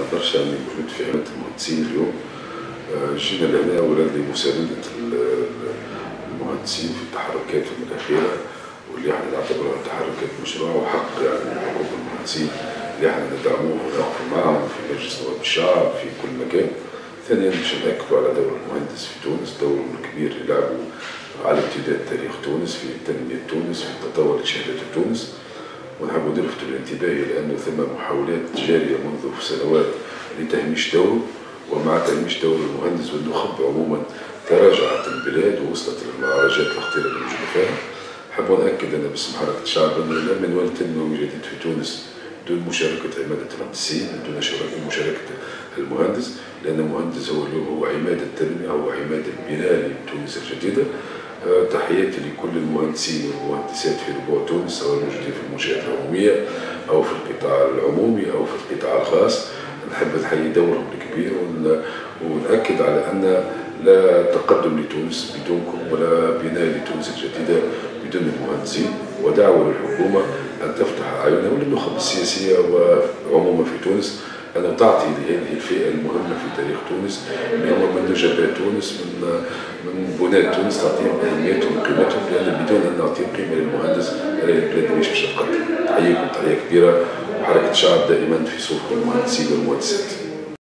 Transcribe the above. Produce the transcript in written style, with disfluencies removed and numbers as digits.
برشا اني موجود في عماده المهندسين اليوم. جينا لهنا اولا لمسانده المهندسين في تحركاتهم الاخيره، واللي احنا نعتبرها تحركات مشروعه وحق يعني من حقوق المهندسين اللي احنا ندعموهم ونقف معهم في مجلس نواب الشعب في كل مكان. ثانيا باش ناكدوا على دور المهندس في تونس، دور كبير يلعبوا على امتداد تاريخ تونس في تنميه تونس في تطور شهاده تونس. ونحب نلفتوا الانتباه لأنه ثم محاولات جارية منذ سنوات لتهميش دوره، ومع تهميش دور المهندس والنخب عموما تراجعت البلاد ووصلت للمعالجات الخطيرة اللي موجودة فيها. نحب نأكد أنا باسم حركة الشعب أنه لا منوال تنموي جديد في تونس دون مشاركة عمادة المهندسين، دون مشاركة المهندس، لأن المهندس هو اليوم هو عماد التنمية، هو عماد البناء لتونس الجديدة. تحياتي لكل المهندسين والمهندسات في ربوع تونس، سواء الموجودين في المنشآت العمومية أو في القطاع العمومي أو في القطاع الخاص. نحب نحيي دورهم الكبير ونأكد على أن لا تقدم لتونس بدونكم ولا بناء لتونس الجديدة بدون المهندسين، ودعوة للحكومة أن تفتح أعينها وللنخب السياسية وعموما في تونس أن تعطي لهذه الفئة المهمة في تاريخ تونس، اللي هم من نجباء تونس من بناة تونس، تعطيهم أهميتهم وقيمتهم، لأن بدون أن نعطيهم قيمة للمهندس البلاد مش باش تتقدم. تحييكم تحية كبيرة، وحركة الشعب دائما في صفوف المهندسين والمهندسات.